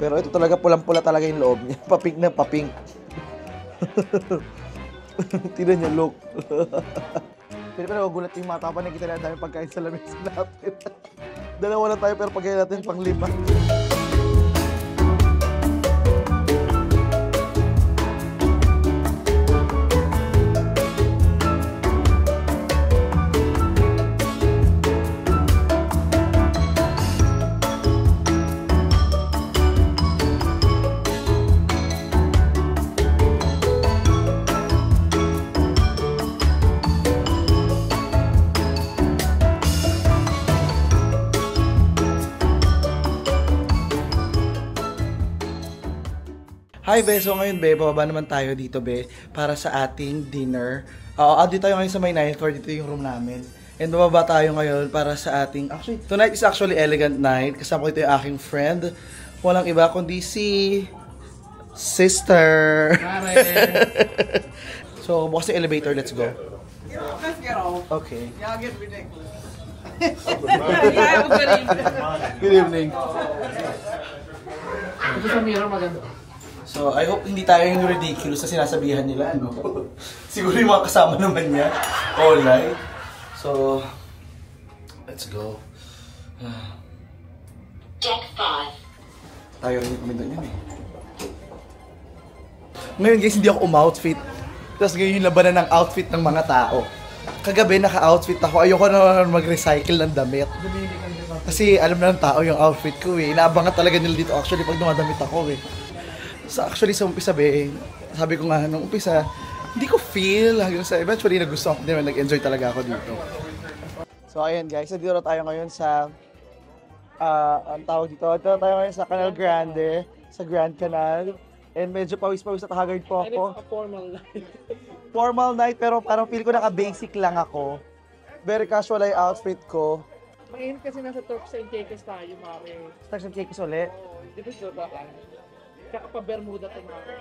Pero ito talaga pulang-pula talaga yung loob niya. Papink na papink. Tignan niya, look. Pero nagugulat yung mga tao pa nakita na ang dami pagkain sa lamesa natin. Dalawa lang tayo pero pagkain natin pang 5. Hi, Be. So ngayon, Be, bababa naman tayo dito, Be, para sa ating dinner. Dito tayo ngayon sa may 9th floor. Dito yung room namin. And bababa tayo ngayon para sa ating... Actually, tonight is actually elegant night. Kasama ko ito yung aking friend. Walang iba kundi si... Sister. So, bukas yung elevator. Let's go. Let's get off. Okay. Y'all get ridiculous. Good evening. Ito sa mirror maganda. So, I hope hindi tayo yung ridiculous na sinasabihan nila, ano? Siguro yung mga kasama naman niya. All right. So, let's go. Deck 5. Tayo rin kami doon yun eh. Ngayon guys, hindi ako umoutfit. Tapos ngayon yung labanan ng outfit ng mga tao. Kagabi, naka-outfit ako. Ayoko na mag-recycle ng damit. Kasi alam na ng tao yung outfit ko eh. Inaabangan talaga nila dito actually pag dumadamit ako eh. So actually sa umpisa, sabi ko nga nung umpisa, hindi ko feel. Hanggang sa eventually nagustuhan ko din, nag-enjoy talaga ako dito. So ayun guys, dito na tayo ngayon sa, ang tawag dito, dito tayo ngayon sa Canal Grande, sa Grand Canal. And medyo pawis-pawis at haggard po ako. And it's a formal night. Formal night pero parang feel ko naka-basic lang ako. Very casual ay outfit ko. Mainit kasi nasa Turks and Caicos tayo, mami. Start ng cake ulit. Di ba ba ka? Tsaka pa Bermuda tayo, mami.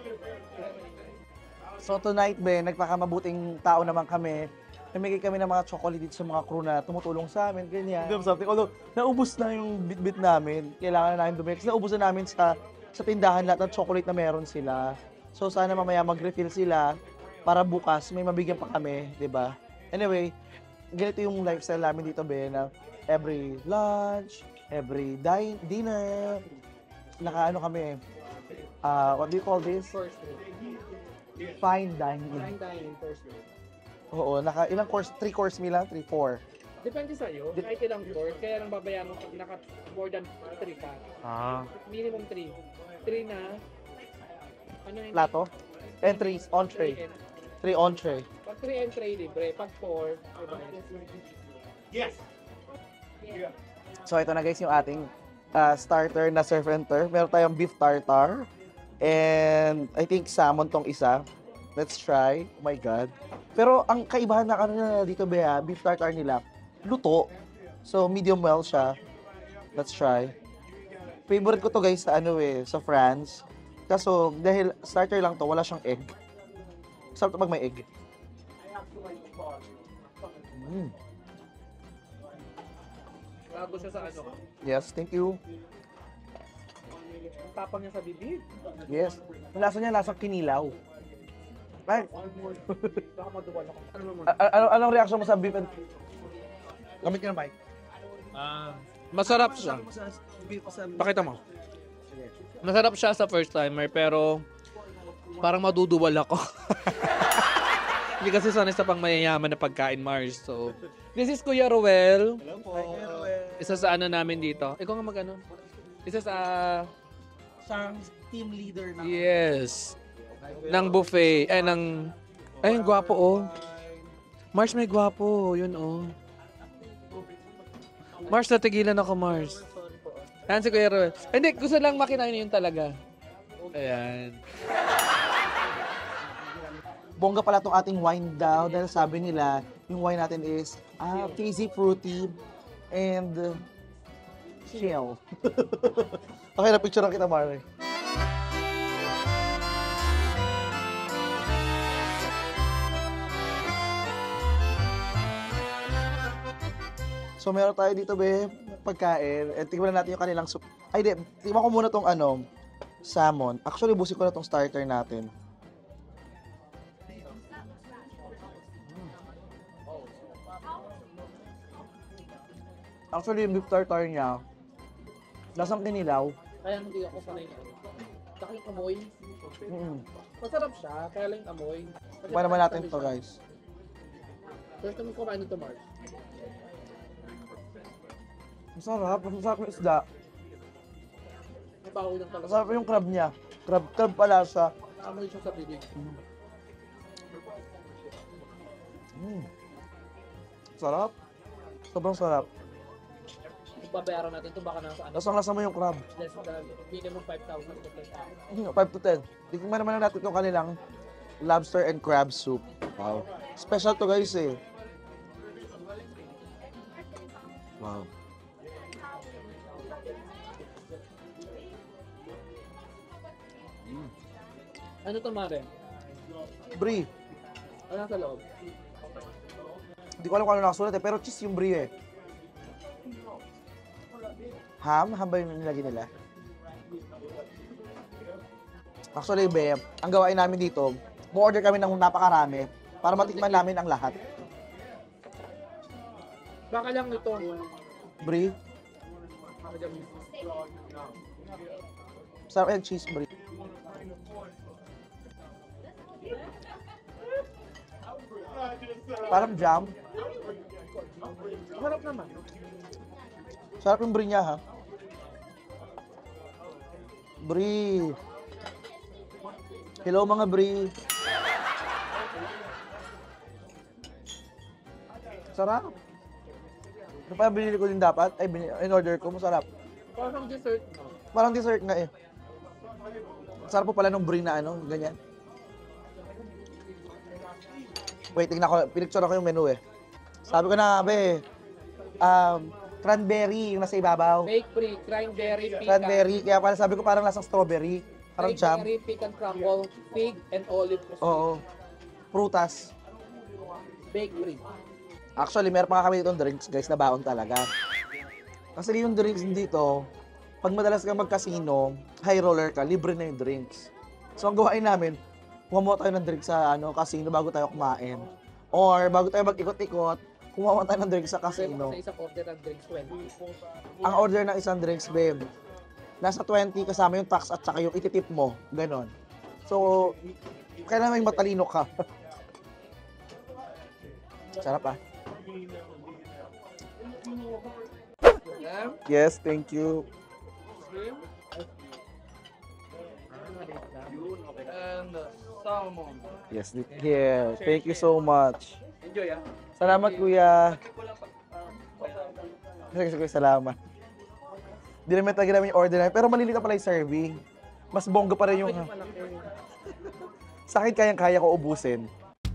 So tonight, nagpakamabuting tao naman kami. Namigay kami ng mga chocolate dito sa mga crew na tumutulong sa amin, ganyan. Something. Although, naubos na yung bit-bit namin. Kailangan na namin dumili. Kasi naubos na namin sa tindahan lahat ng chocolate na meron sila. So sana mamaya mag-refill sila para bukas may mabigyan pa kami, 'di ba? Anyway, ganito yung lifestyle namin dito, na every lunch, every dinner, nakaano kami, what do you call this? First day. Fine dining. Fine dining, first day. Oo, ilang course? 3 course meal lang? 3, 4? Depende sa'yo. Kahit ilang course, kaya lang babayaran mo pag naka more than 3 ka. Minimum 3. 3 na, ano yun? Plato? Entries, entree. 3 entree. Pag 3 entree, libre. Pag 4, yes! So ito na guys yung ating starter na surf and turf. Meron tayong beef tartar. And I think salmon tong isa. Let's try. Oh my God. Pero ang kaibahan na ano dito beef tartar nila, luto. So medium well siya. Let's try. Favorite ko to guys sa sa France. Kaso dahil starter lang to, wala siyang egg. Sarap to pag may egg. bago siya sa ano. Yes, thank you. Tapang niya sa bibig. Yes. Ang lasa niya, lasang kinilaw. Ay. Baka maduwal ako. Ano naman? Anong reaction mo sa beef and... Gamit ka ng mic. Masarap siya. Pakita mo. Masarap siya sa first timer pero parang maduduwal ako. Hindi kasi sanay sa pang mayayaman na pagkain, Mars. So, this is Kuya Roel. Hello po. Hi, Roel. Isa sa ano namin dito. Ikaw nga mag-ano? Isa sa... Siyang team leader na. Yes. Ng buffet. Ng... Ay, ang gwapo, oh. Mars, may gwapo. Yun, oh. Mars, natigilan ako, Mars. Ayan si Kuya Roel. Hindi, gusto lang makinain yun talaga. Ayan. Bongga pala itong ating wine daw dahil sabi nila, yung wine natin is fizzy, fruity, and chill. Okay, na-picture kita, Mare. So, meron tayo dito, pagkain. Tingnan natin yung kanilang soup. Ay, di, tingnan ko muna tong salmon. Actually, busin ko na tong starter natin. Actually, yung beef tartar niya, lasang kinilaw. Kaya hindi ako sanay na. Saka yung amoy. Masarap siya, kaya lang yung amoy. Kumain naman natin to, guys. First time ko kumain nito, Mars. Masarap yung isda. May baho lang talaga. Masarap yung crab niya. Crab pala siya. Amoy siya sa bibig. Sarap. Sobrang sarap. Kung babayaran natin ito, baka nasa ano, Lasang-lasa mo yung crab. less than minimum 5,000 to 10,000. 5 to 10. Tikman naman natin itong kanilang lobster and crab soup. Wow. Special to guys eh. Wow. Ano to, Mare? Brie. Ano nasa loob? Hindi ko alam kung ano nakasulat eh, pero cheese yung brie eh. Ham? Ham ba yung nilagay nila? Actually, be, ang gawain namin dito, mo-order kami ng napakarami para matikman namin ang lahat. Baka lang ito. Brie? Sarap yung cheese brie. Parang jam. Harap naman. Sarap yung brie niya ha. Brie. Hello mga brie. Sarap. Ano pa binili ko din dapat? Ay, in-order ko. Masarap. Parang dessert. No? Parang dessert nga eh. Sarap po pala nung brie na ano, ganyan. Wait, tingnan ko. Pinicture ko yung menu eh. Sabi ko na, be, cranberry yung nasa ibabaw. Bake free, cranberry, pecan. Cranberry. Kaya pala sabi ko parang lasang strawberry. Parang jam. Cranberry, pecan crumble, fig, and olive. Oo. Prutas. Bake free. Actually, meron pa nga kami ditong drinks, guys, na baon talaga. Kasi yung drinks dito, pag madalas ka mag-casino, high roller ka, libre na yung drinks. So, ang gawain namin, kumuha tayo ng drinks sa casino bago tayo kumain. Or, bago tayo mag-ikot-ikot, kumuha tayo ng drinks sa casino. Sa isang order ng drinks, 20. Ang order ng isang drinks, babe, nasa 20 kasama yung tax at saka yung ititip mo. Ganon. So, kailangan may matalino ka. Sarap ah. Yes, thank you. And salmon. Yes, here. Thank you so much. Enjoy, ah. Salamat, kuya. Sige, salamat. Di naman talaga namin yung order namin, pero maliliit na pala yung serving. Mas bongga pa rin yung... Sa akin, kayang-kaya ko ubusin.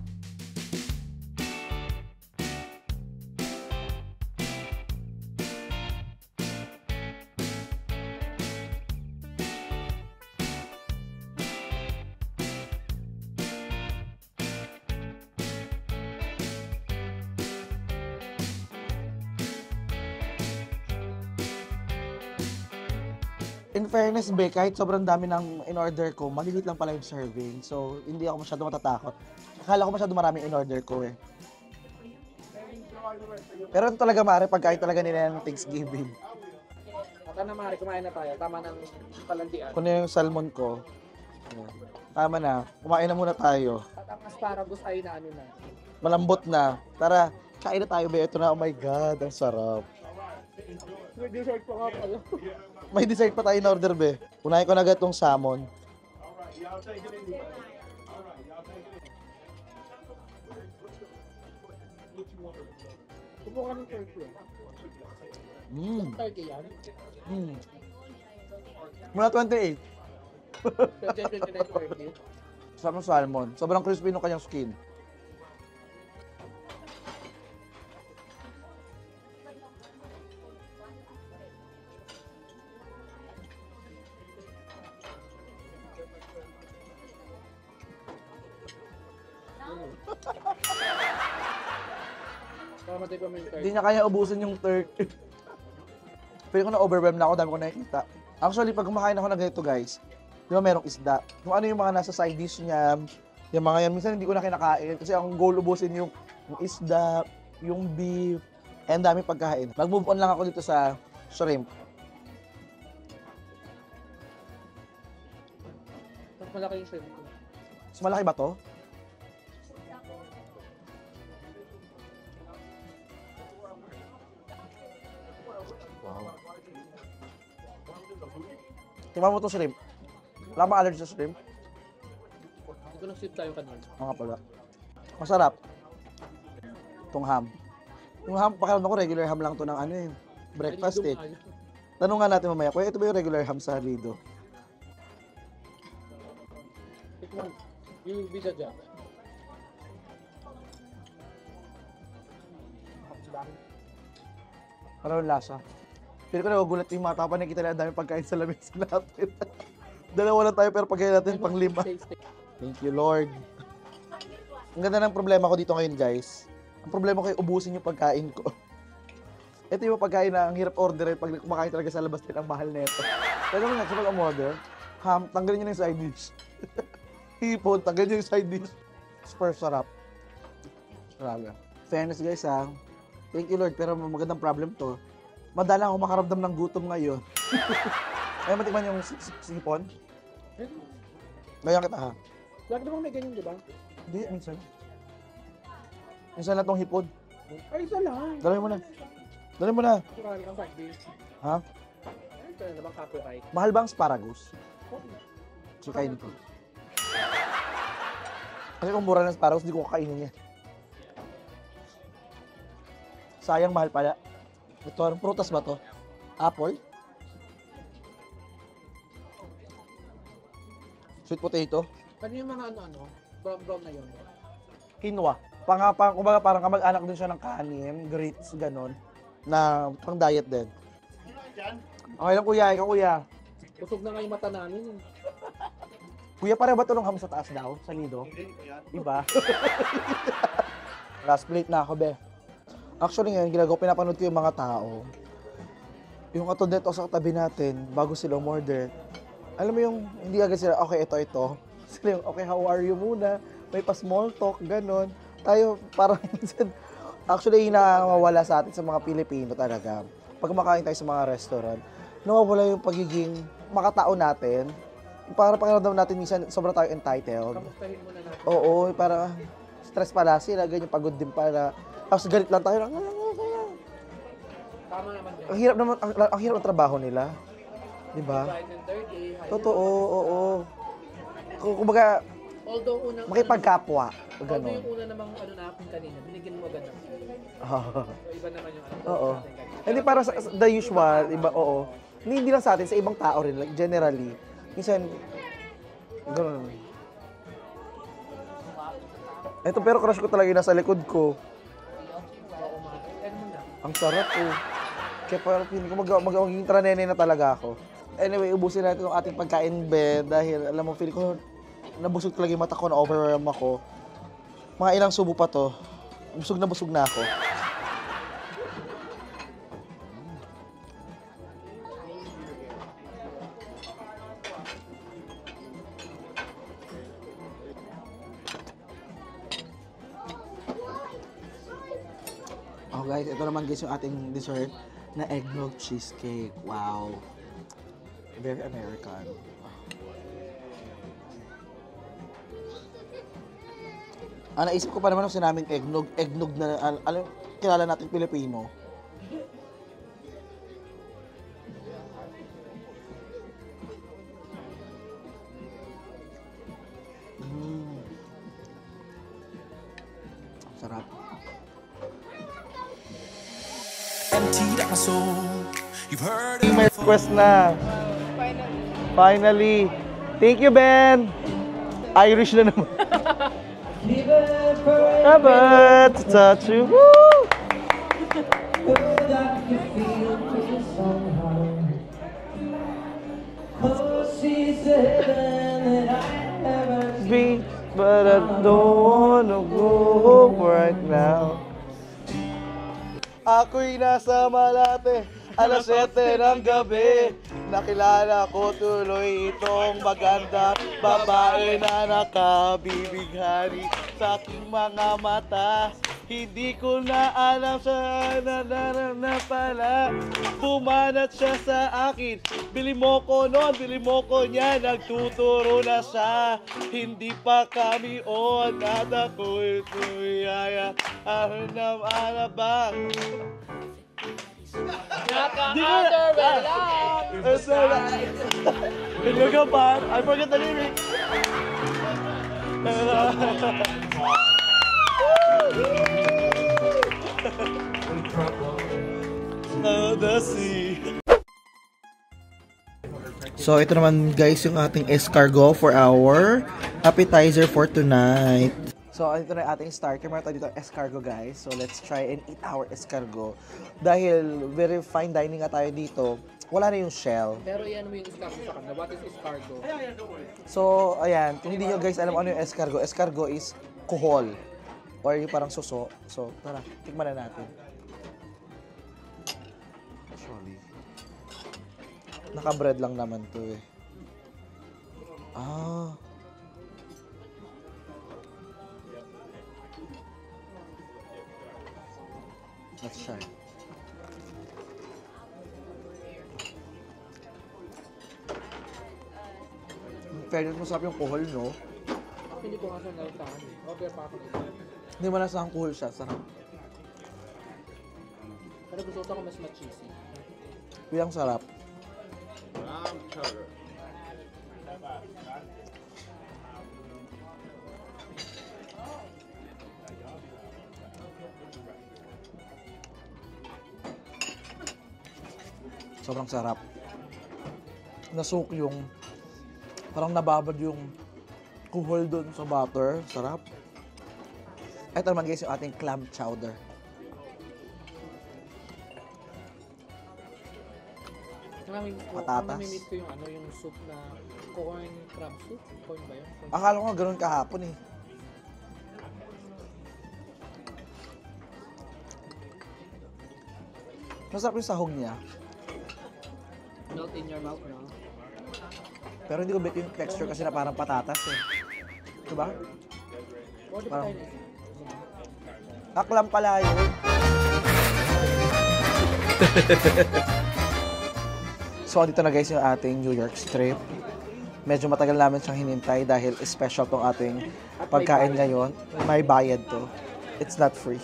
In fairness, be, kahit sobrang dami ng in-order ko, malilit lang pala yung serving. So, hindi ako masyado matatakot. Akala ko masyado maraming in-order ko eh. Pero ito talaga, Mare, pagkain talaga nila ng Thanksgiving. Tama na, Mari, kumain na tayo. Tama ng palandian. Kung yung salmon ko, ayan. Tama na, kumain na muna tayo. At ang asparagus ay na ano na. Malambot na. Tara, kain na tayo, be. Ito na, oh my God, ang sarap. May dessert pa nga pala. May dessert pa tayo in order, be. Unahin ko na agad tong salmon. Kumuha ng turkey. Mmm. Turkey yan. Mula 28. 2029 turkey. Sarap ng salmon. Sobrang crispy ng kanyang skin. Mamatay pa mo yung Hindi turkey. niya kaya ubusin yung turkey. Pero ko na overwhelmed na ako, dami ko nakikita. Actually, pag kumakain ako ng ganito, guys, Di ba merong isda? Kung ano yung mga nasa side dish niya, yung mga yan, minsan hindi ko na kinakain kasi ang goal ubusin yung isda, yung beef, and dami pagkain. Mag-move on lang ako dito sa shrimp. Mas malaki yung shrimp ko. Mas malaki ba to? Wow. Tingnan mo to shrimp. Wala bang allergy sa shrimp? Ito nag-sip tayo kanina. Mga pala. Masarap. Itong ham. Yung ham, pakiramdam ko regular ham lang to ng ano eh. Breakfast eh. Tanong nga natin mamaya, kuya, ito ba yung regular ham sa Lido? Tikman. Yung bisa dyan. Parang yung lasa. Pero ko nagugulat yung mga tao pa nakikita nila ang dami pagkain sa lamesa natin. Dalawa lang tayo pero pagkain natin pang 5. Thank you, Lord. Ang ganda ng problema ko dito ngayon, guys. Ang problema ko ay ubusin yung pagkain ko. Ito yung pagkain na ang hirap orderin pag kumakain talaga sa labas din ang mahal nito. Pero nga, sa pag-order, ham, tanggalin nyo na yung side dish. Hipon, tanggalin nyo yung side dish. Super sarap. Grabe. Fairness, guys, ha. Thank you, Lord. Pero magandang problem to. Madalang ako makaramdam ng gutom ngayon. Ayaw matikman yung sipon? Ganyan kita, ha? Lagi naman may ganyan, di ba? Hindi, minsan. Minsan na tong hipon. Ay, isa lang. Dalhin mo na. Dalhin mo na. Marami kang practice. Ha? Ito na naman copyright. Mahal ba ang asparagus? So, kainin ko. Kasi kung mura ng asparagus, di ko kakainin yan. Sayang, mahal pala. Ito, anong prutas ba to? Apple? Sweet potato? Ano yung mga ano-ano? Brown na yun. Quinoa. Kumbaga parang kamag-anak din siya ng kanin, grits, ganon. Na pang diet din. Okay lang kuya, ikaw kuya. Busog na nga yung mata namin. Kuya, pareho ba ito ng ham sa taas daw? Sa Lido? Diba? Last plate na ako, be. Actually ngayon, ginagawa, pinapanood ko yung mga tao. Yung katulad nito sa katabi natin, bago sila umorder. Alam mo yung, hindi agad sila, okay, ito. Sila yung, okay, how are you muna? May pa-small talk, ganon. Tayo, parang, actually, nakawala sa atin sa mga Pilipino talaga. Pag kumakain tayo sa mga restaurant, nawawala yung pagiging makatao natin. Para pakiramdam natin, minsan, sobrang tayo entitled. Kamustahin mo na natin. Oo, parang stress pala sila, ganyan, pagod din pala. Tapos galit lang tayo. Tama naman din. Ang hirap naman, ang hirap ng trabaho nila. Di ba? Friday and Thursday. Totoo, oo. Kumbaga, Although unang... makipagkapwa. Although Ganon. yung una namang ano natin kanina, binigyan mo agad ng... Oo. So iba naman yung ano. Oo. Hindi para sa the usual, iba, oo. Hindi lang sa atin, sa ibang tao rin, like generally. Minsan, gano'n. Ito pero crush ko talaga yung nasa likod ko. Ang sarap oh. Kaya parang feeling ko magiging tranene na talaga ako. Anyway, ubusin natin itong ating pagkain, be. Dahil alam mo, feeling ko nabusog talaga yung mata ko, na-overwhelm ako. Mga ilang subo pa to. Busog na ako. Oh guys, ito naman guys yung ating dessert na eggnog cheesecake. Wow. Very American. Naisip ko pa naman nung sinaming eggnog na, alam, kilala natin Pilipino. Sarap. Emptied out my soul. You've heard it May request na. Finally. Thank you, Ben. Irish na naman. Never to touch you. Woo! Be, but I don't wanna go home right now. Ako'y nasa Malate, alas 7 ng gabi. Nakilala ko tuloy itong maganda babae na nakabibighani sa aking mga mata. Hindi ko na alam sa na pala. Bumanat siya sa akin. Bili mo ko noon, bili mo ko niya. Nagtuturo na siya. Hindi pa kami on. At ako'y tuyaya. Ahon na alabang. Naka-underwear lang! It's alright. Look up, I forget the lyrics. So ito naman guys yung ating escargot for our appetizer for tonight. So ito na yung ating starter. Meron tayo dito escargot guys. So let's try and eat our escargot. Dahil very fine dining nga tayo dito, wala na yung shell. Pero yan mo yung escargot sa kanila. What is escargot? So ayan, kung hindi nyo guys alam ano yung escargot, escargot is kuhol. Or yung parang suso. So tara, tikman na natin. Actually, naka-bread lang naman to eh. Ah. Let's try. Fairness, masarap yung kuhol, no? Hindi ko nga siya nalitahan eh. Order pa ako nito. Hindi mo nasang kuhol siya, sarap. Pero gusto ko mas ma-cheesy. Bilang sarap. Sobrang sarap. Nasuk yung, parang nababad yung kuhol doon sa butter. Sarap. Ito naman guys yung ating clam chowder. Patatas. Namimiss ko yung ano, yung soup na corn crab soup. Corn ba yun? Corn Akala ko nga ganun kahapon eh. Masarap yung sahog niya. melt in your mouth, no? Pero hindi ko bet yung texture kasi na parang patatas eh. Diba? Order pa Parang- tayo nito. Aklam pala yun. So, dito na guys yung ating New York strip. Medyo matagal namin siyang hinintay dahil special tong ating pagkain ngayon. May bayad to. It's not free.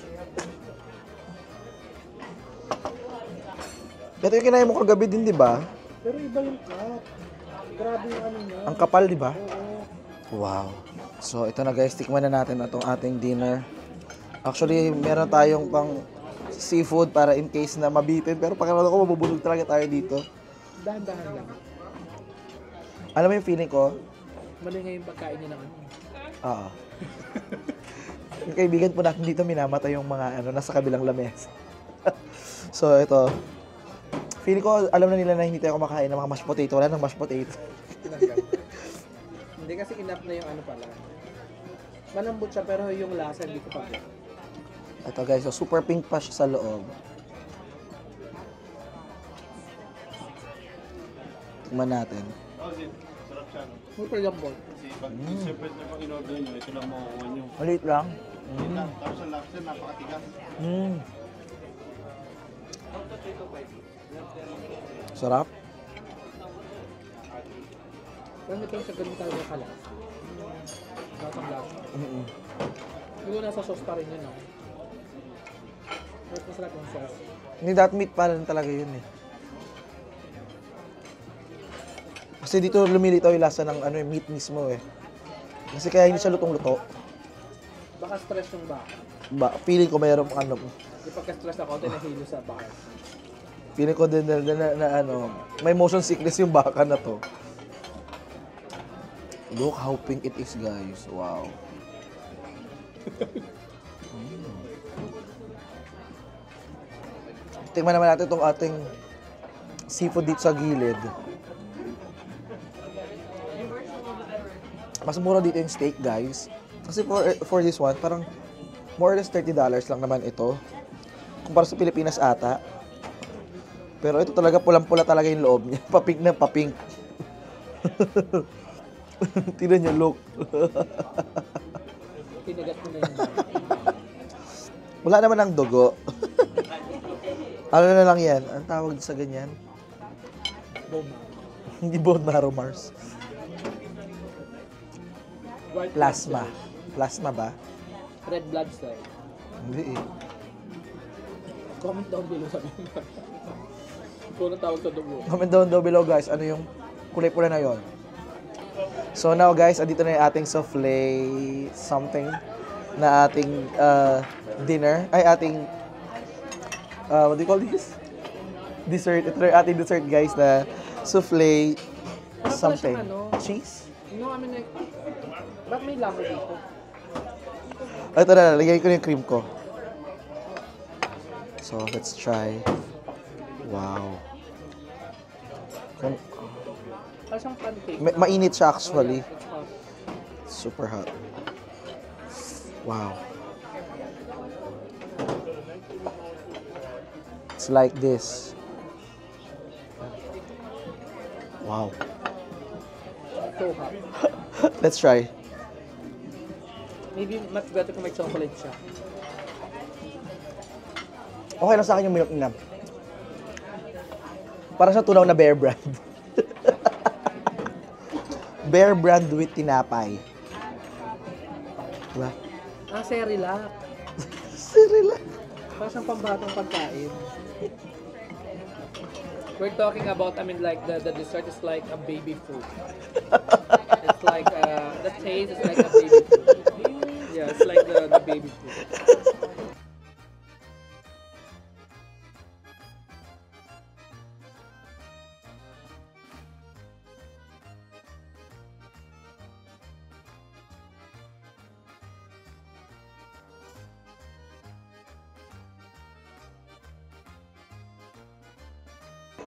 Ito yung kinain mo kagabi din, di ba? Pero iba yung cup. Grabe yung ano niya. Ang kapal, di ba? Wow. So, ito na guys. Tikman na natin itong ating dinner. Actually, meron tayong pang seafood para in case na mabitin. Pero pakiramdam ko, mabubulog talaga tayo dito. Dahan-dahan lang. Alam mo yung feeling ko? Mali nga yung pagkain niya ng ano. Oo. Yung kaibigan po natin dito, minamatay yung mga nasa kabilang lamesa. So, ito. Feeling ko, alam na nila na hindi tayo kumakain ng mga mashed potato. Wala ng mashed potato. Tinanggal. Hindi kasi enough na yung ano pala. Malambot siya pero yung lasa hindi ko pa get. Ito guys, so super pink pa siya sa loob. Tingnan natin. Super lambot. Siyempre na pag in-order nyo, ito lang makukuha nyo. Maliit lang. Tapos ang lobster, napakatigas. Sarap. Pero ito sa ganun talaga kalas. Lasang lasa. Yung nasa sauce pa rin yun, no? Pero masarap yung sauce. Hindi that meat pa rin talaga yun eh. Kasi dito lumilitaw yung lasa ng meat mismo eh. Kasi kaya hindi siya lutong-luto. Baka stress yung baka. Feeling ko mayroong Di pagka-stress ako, nahilo sa baka. feeling ko din na may motion sickness yung baka na to. Look how pink it is, guys. Wow. Tingnan naman natin itong ating seafood dito sa gilid. Mas mura dito yung steak, guys. Kasi for this one, parang more or less $30 lang naman ito. Kumpara sa Pilipinas ata. Pero ito talaga, pulang-pula talaga yung loob niya. Papink na papink. Tignan niyo, look. Tinagat mo na yun. Wala naman ang dugo. Ano na lang yan? Ang tawag sa ganyan? Bone. Hindi bone marrow, Mars. White Plasma. blood Plasma ba? cell. Red blood cell. Hindi eh. Comment down below sabi mo. Kung ano tawag sa dugo. Comment down below guys, ano yung kulay pula na yon. So now guys, andito na yung ating souffle something na ating dinner. Ay, ating what do you call this? Dessert. Ito na yung ating dessert guys na souffle something. Ano? Cheese? No, I mean like, ba't may lamo dito? Ito na, lagyan ko na yung cream ko. So, let's try. Wow. Parang siyang pancake. Mainit siya actually. It's hot. Super hot. Wow. It's like this. Wow. So hot. Let's try. Maybe much better kung may chocolate siya. Okay lang sa akin yung milk na. Parang sa tunaw na Bear Brand. Bear Brand with tinapay. Diba? Ah, Cerelac. Cerelac. Parang siyang pambatang pagkain. We're talking about, I mean like, the dessert is like a baby food. It's like, the taste is like a